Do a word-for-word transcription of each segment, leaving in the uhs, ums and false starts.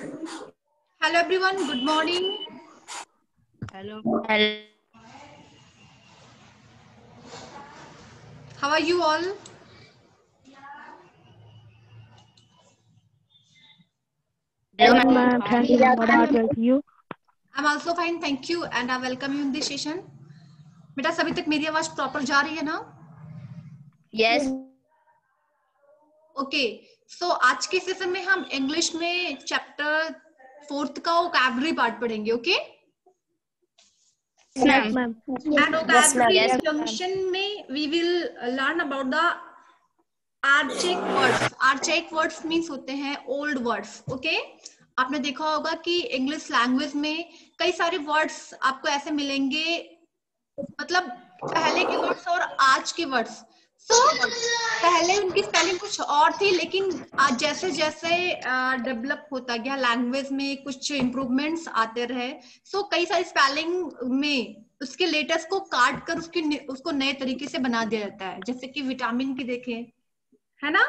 Hello everyone, good morning. Hello. Hello. How are you all? Hello, Hello, ma'am. Thank you. What about you? I'm also fine, thank you, and I welcome you in this session. बेटा सभी तक मेरी आवाज proper जा रही है ना? Yes. Okay, सो आज के सेशन में हम इंग्लिश में चैप्टर फोर्थ का वोकैबुलरी पार्ट पढ़ेंगे, okay? Yes, ma'am. And vocabulary Yes. junction में we will learn about the archaic words. Archaic words means होते हैं old words, okay? आपने देखा होगा कि इंग्लिश लैंग्वेज में कई सारे वर्ड्स आपको ऐसे मिलेंगे, मतलब पहले के वर्ड्स और आज के वर्ड्स. सो so, पहले उनकी स्पेलिंग कुछ और थी, लेकिन आज जैसे जैसे डेवलप होता गया लैंग्वेज में कुछ इम्प्रूवमेंट्स आते रहे. सो so, कई सारी स्पेलिंग में उसके लेटर्स को काट कर उसकी उसको नए तरीके से बना दिया जाता है, जैसे कि विटामिन की देखें, है ना?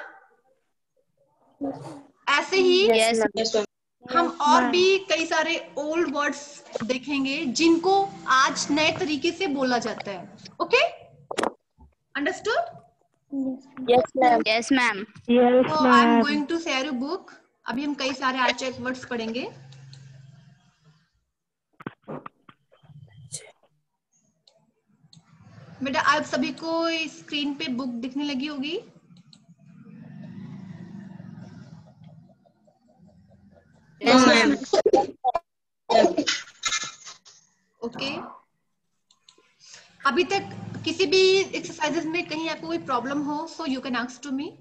ऐसे ही Yes. हम और भी कई सारे ओल्ड वर्ड्स देखेंगे जिनको आज नए तरीके से बोला जाता है. Okay, understood? Yes, ma'am. Yes, ma'am. Yes, So I am ma'am. going to share you book. अभी हम कई सारे आर्चैक वर्ड्स पढ़ेंगे. बेटा आप सभी को स्क्रीन पे बुक दिखने लगी होगी. Yes, ma'am. ओके, अभी तक किसी भी एक्सरसाइजेस में कहीं आपको कोई प्रॉब्लम हो, so you can ask to me.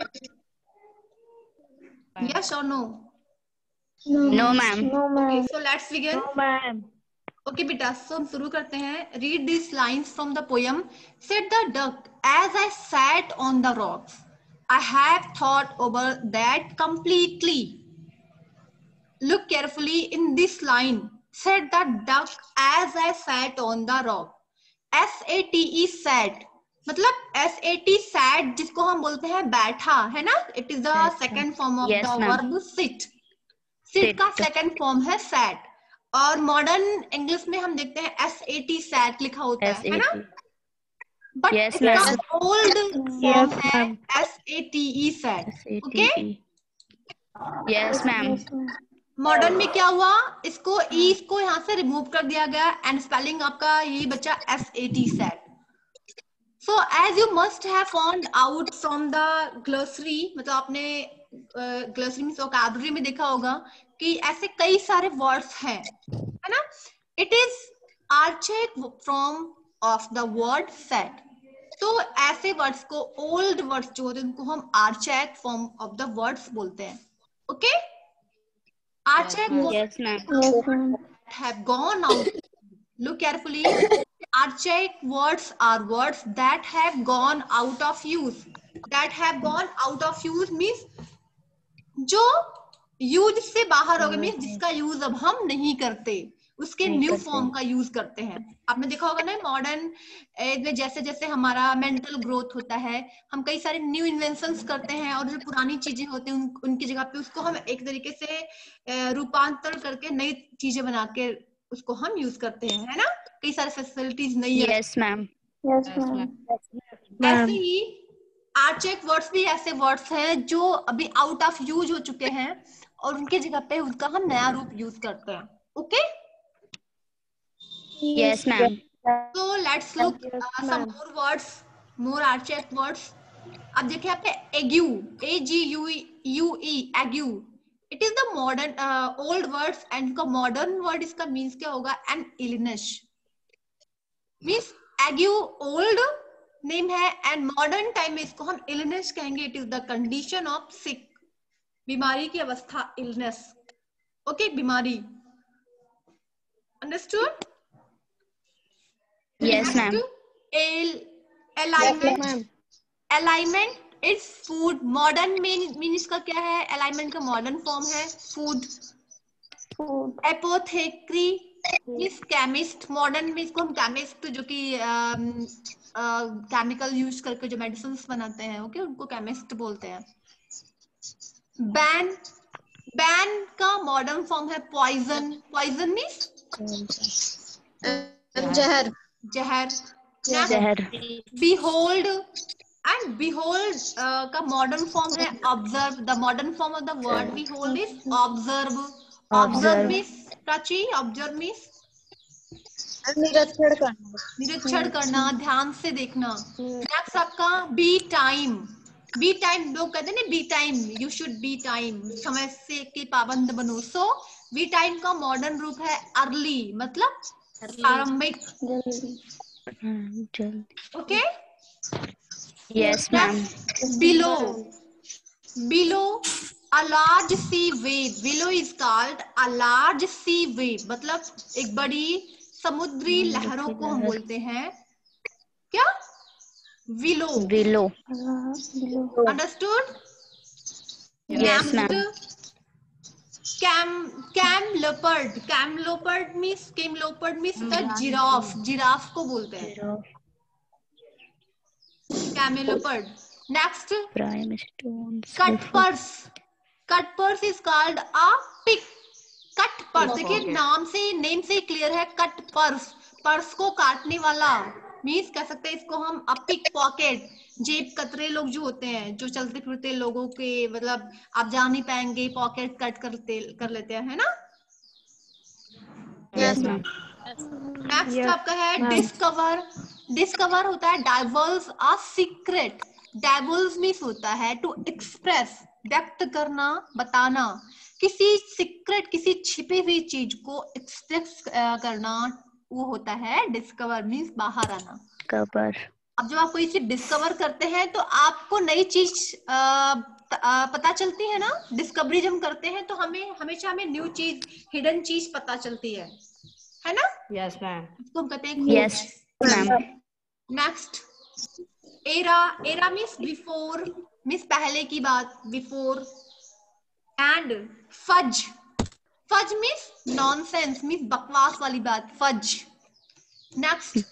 Yes और no? No, ma'am. Okay, so let's begin. No, ma'am. Okay बेटा, सो हम शुरू करते हैं. Read this lines from the poem. Said the duck as I sat on the rocks, I have thought over that completely. Look carefully in this line. Said the duck as I sat on the rock. S A T E sat मतलब S A T sat जिसको हम बोलते हैं बैठा, है ना? It is the second form of Yes, the ma'am. Verb sit. Sit का second form है सैट, और मॉडर्न इंग्लिश में हम देखते हैं एस ए टी सैट लिखा होता है, है ना? बट Yes, इसका ma'am. ओल्ड फॉर्म Yes, है ma'am. S A T E sat. Okay, Yes, ma'am. Modern में क्या हुआ, इसको ई इसको यहाँ से रिमूव कर दिया गया एंड स्पेलिंग आपका यही बचा S A T sat. So as you must have found out from the glossary, मतलब आपने ग्लोसरी में वोकैबुलरी में देखा होगा कि ऐसे कई सारे वर्ड्स हैं, है ना? It is archaic from of the word set. तो ऐसे वर्ड्स को, ओल्ड वर्ड्स जो होते हैं उनको हम archaic form of the words बोलते हैं. Okay, archaic Yes, ma'am. have gone out. Look carefully. Archaic words are words that have gone out of use. That have gone out of use means जो use से बाहर हो गए, means जिसका use अब हम नहीं करते, उसके न्यू फॉर्म का यूज करते हैं. आपने देखा होगा ना मॉडर्न एज में जैसे जैसे हमारा मेंटल ग्रोथ होता है, हम कई सारे न्यू इन्वेंशंस करते हैं, और जो पुरानी चीजें होती हैं उन, उनकी जगह पे उसको हम एक तरीके से रूपांतर करके नई चीजें बना के उसको हम यूज करते हैं, है ना? कई सारे फैसिलिटीज नहीं है. Yes, ma'am. ऐसे ही आर्चैक वर्ड्स भी ऐसे वर्ड्स हैं जो अभी आउट ऑफ यूज हो चुके हैं और उनके जगह पे उनका हम नया रूप यूज करते हैं. Okay, Yes, ma'am. so let's look uh, some more words, more archaic words. अब देखिए यहाँ पे ague, A G U U E, ague. It is the modern old words and इनका मॉडर्न वर्ड इसका मीन्स क्या होगा? An illness. Means ague old name है and modern time में इसको हम इलनेस कहेंगे. It is the condition of sick, बीमारी की अवस्था, इलनेस. ओके, बीमारी. Understood? Yes, ma'am. Alignment. Alignment is food. Modern mean इसका क्या है? अलाइनमेंट का मॉडर्न फॉर्म है फूड. एपोथेक्री means chemist. मॉडर्न में इसको हम केमिस्ट, जो कि केमिकल यूज करके जो मेडिसिन बनाते हैं, ओके, उनको केमिस्ट बोलते हैं. बैन बैन का मॉडर्न फॉर्म है पॉइजन. पॉइजन मीन्स जहर. जहर. जहर. behold and behold uh, का मॉडर्न फॉर्म है observe. the modern form of the word behold is observe. observe means Prachi, observe means निरीक्षण करना. निरीक्षण करना, ध्यान से देखना. नेक्स्ट आपका बी टाइम. बी टाइम लोग कहते हैं ना, be time, you should be time, समय से के पाबंद बनो. सो बी टाइम का मॉडर्न रूप है अर्ली, मतलब प्रारंभिक. Okay. Yes, ma'am. Billow. Billow a large sea wave. Below is called a large sea wave. मतलब एक बड़ी समुद्री लहरों को हम बोलते हैं क्या? Willow. Below. Understood? Yes, ma'am. Cam camelopard. Camelopard means camelopard means the giraffe. Giraffe को बोलते हैं camelopard. Next, Prime stones. cut purse. Cut purse is called a pick. Cut purse. देखिए नाम से, नेम से क्लियर है. कट पर्स, पर्स को काटने वाला. मीन्स कह सकते हैं इसको हम अ पिक पॉकेट. जेब कतरे लोग जो होते हैं, जो चलते फिरते लोगों के, मतलब आप जा नहीं पाएंगे, पॉकेट कट करते कर लेते हैं, है ना. Yes, ma'am. नेक्स्ट Yes, आपका है ma'am. डिस्कवर. डिस्कवर होता है diverse a secret. Diverse means होता है टू एक्सप्रेस, व्यक्त करना, बताना. किसी सीक्रेट, किसी छिपी हुई चीज को एक्सप्रेस करना, वो होता है डिस्कवर. मीन्स बाहर आना. Cover. अब जब आप कोई चीज डिस्कवर करते हैं तो आपको नई चीज आ, पता चलती है ना. डिस्कवरी जब हम करते हैं तो हमें हमेशा हमें न्यू चीज, हिडन चीज पता चलती है, है ना. Yes ma'am. इसको हम कहते हैं Yes, ma'am. Next, ere. Ere means before, means पहले की बात, before. And fudge. Fudge means nonsense, means बकवास वाली बात, fudge. Next,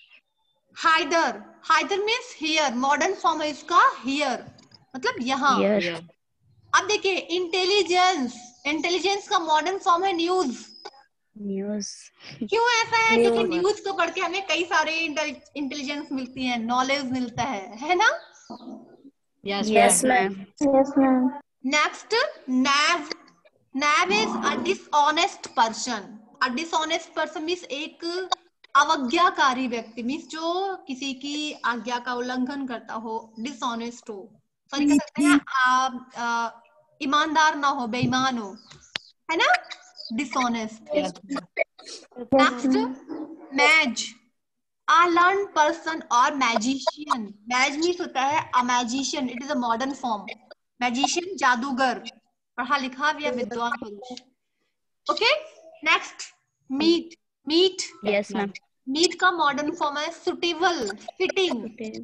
hither. Hither means here. Modern form है इसका हियर, मतलब यहाँ. Here. अब देखिए इंटेलिजेंस. इंटेलिजेंस का मॉडर्न फॉर्म है न्यूज. News. क्यों ऐसा है? क्योंकि न्यूज को पढ़ के हमें कई सारे इंटेलिजेंस मिलती है, नॉलेज मिलता है है ना. Yes, ma'am. Next, knave. Knave is a dishonest person. A dishonest person means एक अवज्ञाकारी व्यक्ति, मीन्स जो किसी की आज्ञा का उल्लंघन करता हो, डिसऑनेस्ट हो. सॉरी कह सकते हैं आ, आ, ईमानदार ना हो, बेईमान हो, है ना, dishonest. Next, mage. A learn person और मैजिशियन. मैज मीन्स होता है a magician. It is a modern form. Magician जादूगर, पढ़ा लिखा या विद्वान पुरुष. Okay. Next, meet. Meet. Yes, ma'am. Meet का मॉडर्न फॉर्म है सुटेबल, फिटिंग.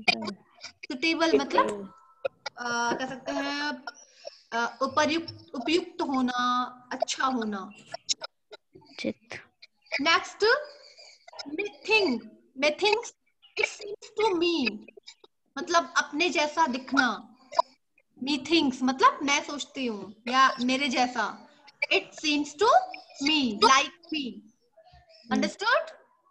सुटेबल मतलब आ, कह सकते हैं उपयुक्त, उपयुक्त होना, अच्छा होना. Chit. Next, methinks. Methinks it seems to me, मतलब अपने जैसा दिखना. मीथिंग्स मतलब मैं सोचती हूँ या मेरे जैसा. It seems to me, like me. Understood?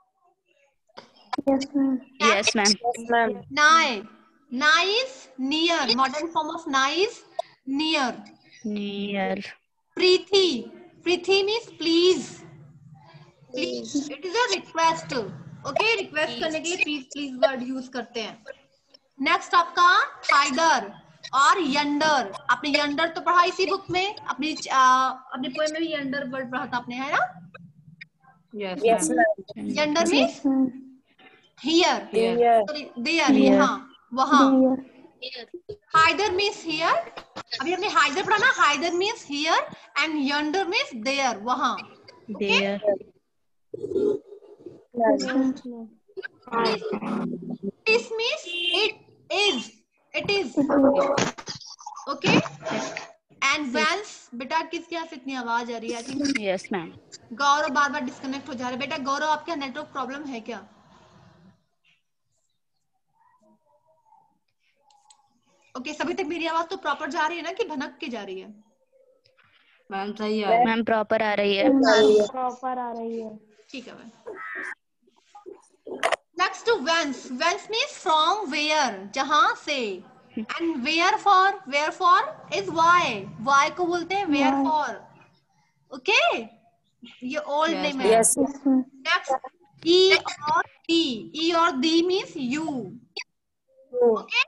Yes, ma'am. Nigh. Nigh is near. Modern form of nigh is near. Near. Prithee. Prithee means please. Please, it is a request. Okay, request करने के लिए please please word use करते हैं. Next आपका थाइडर और yonder. आपने yonder तो पढ़ा इसी बुक में, अपनी अपने पोएम में भी यंडर वर्ड पढ़ा था आपने, है ना. Yes ma'am. Yonder means here, sorry there, Here. यहाँ, वहाँ. Hither means here. अभी हमने हाइडर पढ़ा ना. Hither means here and yonder means there, वहाँ. There. This means it is. It is. Okay. And once, बेटा किसके यहाँ से इतनी आवाज आ रही है? I think Yes, ma'am. Gaurav बार बार डिस्कनेक्ट हो जा रहा है. बेटा गौरव, आपके नेटवर्क प्रॉब्लम है क्या? ओके okay, सभी तक मेरी आवाज तो प्रॉपर जा रही है ना, कि भनक के जा रही है? मैम सही है। मैम प्रॉपर आ रही है। प्रॉपर आ रही है। ठीक है ma'am. Next whence, whence means from where, जहां से, and wherefore, wherefore is why, why को बोलते हैं वेयर Why? फॉर, ओके, ये ओल्ड Yes, नेम है। ma'am. Yes, ma'am. नेक्स्ट ई और दी, ई और thee means you, okay.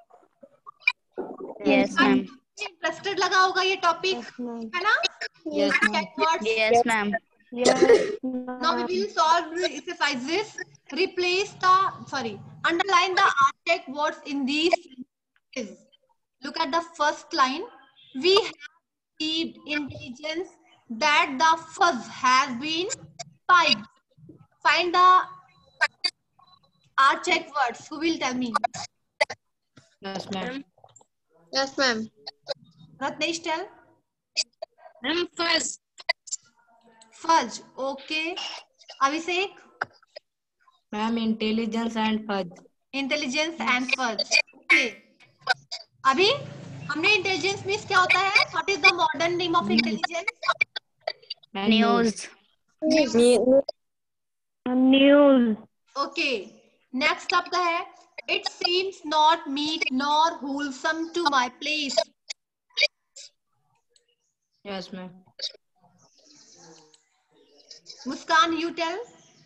Yes ma'am. Interested लगा होगा ये टॉपिक, Yes, ma'am. है ना? Yes, ma'am. Check words. Yes ma'am. Yes, Now we ma'am. will solve the exercises. Replace the, sorry, underline the archaic words in these sentences. Look at the first line. We have received intelligence that the fuzz has been piped. Find the archaic words. Who will tell me? Yes, ma'am. Yes, ma'am. Ratnesh, tell. Ma'am, first. Fudge. Okay. Abhishek. Ma'am, intelligence and fudge. Intelligence and fudge, okay. अभी हमने intelligence means क्या होता है, what is the modern name of intelligence? Ma'am, news. News. Okay. Next आपका है, it seems not meet nor wholesome to my place. Yes, ma'am. Muskan, you tell.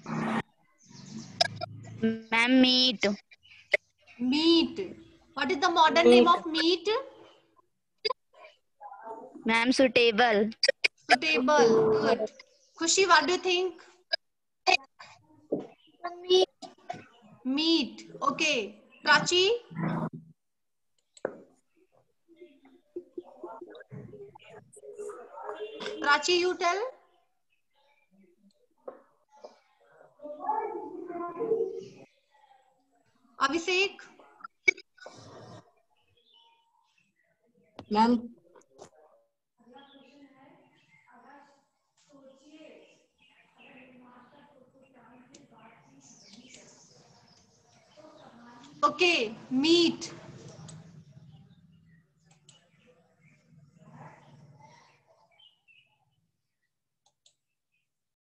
Ma'am meet. Meet, what is the modern name of meet? Ma'am suitable. Suitable, good. Khushi, what do you think? Meet, okay. Prachi? Prachi, you tell. Abhishek? Ma'am. Okay, meat.